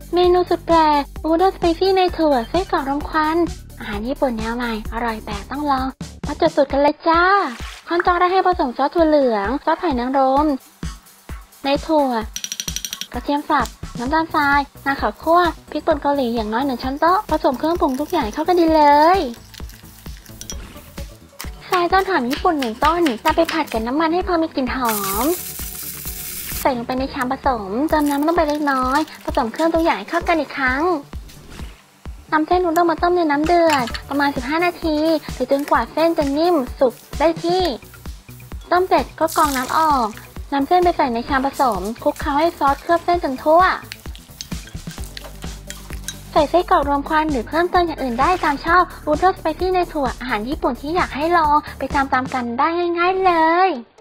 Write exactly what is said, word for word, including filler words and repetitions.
เมนูสุดแปลกอูด้งสไปซี่ในถั่วไส้กรอกรมควันอาหารญี่ปุ่นแนวใหม่อร่อยแปลกต้องลองมาจดสูตรกันเลยจ้าขั้นตอนแรกให้ผสมซอสถั่วเหลืองซอสหอยนางรมในถั่วกระเทียมสับน้ำตาลทรายงาขาวคั่วพริกป่นเกาหลีอย่างน้อยหนึ่งช้อนโต๊ะผสมเครื่องปรุงทุกอย่างเข้ากันดีเลยใส่ต้นหอมญี่ปุ่นหนึ่งต้นนำไปผัดกับน้ำมันให้พอมีกลิ่นหอมใส่ลงไปในชามผสมเติมน้ำลงไปเล็กน้อยผสมเครื่องตัวอย่างเข้ากันอีกครั้งนำเส้นนูด้งมาต้มในน้ำเดือดประมาณสิบห้านาทีหรือจนกว่าเส้นจะนิ่มสุกได้ที่ต้มเสร็จก็กรองน้ำออกนำเส้นไปใส่ในชามผสมคลุกเคล้าให้ซอสเคลือบเส้นจนทั่วใส่ไส้กรอกรวมควันหรือเพิ่มเติมอย่างอื่นได้ตามชอบอูด้งสไปซี่ในถั่วอาหารญี่ปุ่นที่อยากให้ลองไปตามๆกันได้ง่ายๆเลย